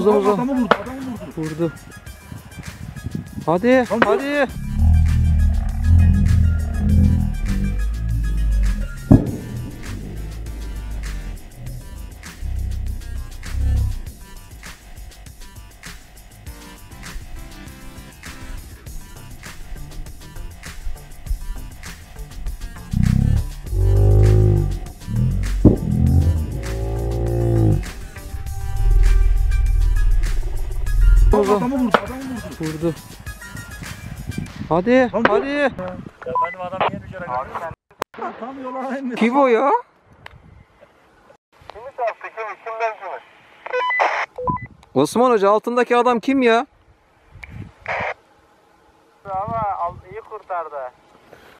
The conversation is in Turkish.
Omuzumuza. Adamı vurdu. Vurdu. Hadi. Hadi. Adamı vurdu. Vurdu. Hadi. Hadi. Benim adam niye düşerek tam yola inmiş. Kim o ya? Kimi çarptı? Kimden kimi? Osman Hoca, altındaki adam kim ya? Ama iyi kurtardı.